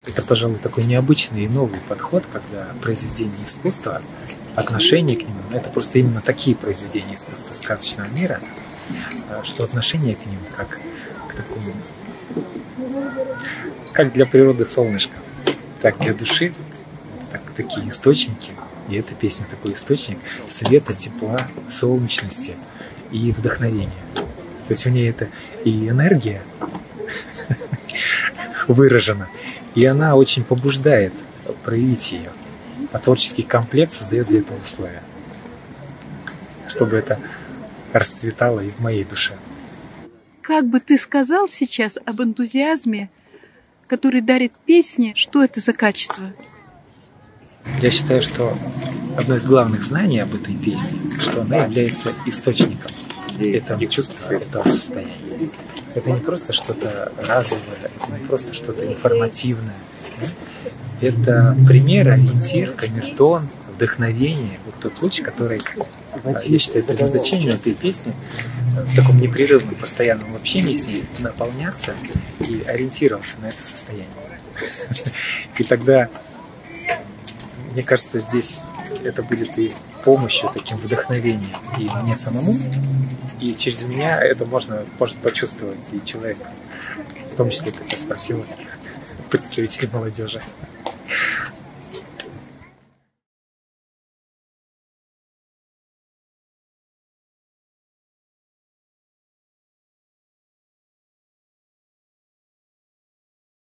Это, пожалуй, такой необычный и новый подход, когда произведение искусства, отношение к нему, это просто именно такие произведения искусства сказочного мира, что отношение к ним как к такому, как для природы солнышко, так для души, такие источники, и эта песня такой источник света, тепла, солнечности и вдохновения. То есть у нее это и энергия выражена, и она очень побуждает проявить ее. А творческий комплекс создает для этого условия, чтобы это расцветало и в моей душе. Как бы ты сказал сейчас об энтузиазме, который дарит песне, что это за качество? Я считаю, что одно из главных знаний об этой песне, что она является источником этого чувства, этого состояния. Это не просто что-то разовое, это не просто что-то информативное. Это пример, ориентир, камертон, вдохновение. Вот тот луч, который, я считаю, предназначением этой песни в таком непрерывном, постоянном общении с ней наполняться и ориентироваться на это состояние. И тогда, мне кажется, здесь это будет и помощью, таким вдохновением и мне самому, и через меня это может почувствовать и человек, в том числе, как я спросил, представителей молодежи.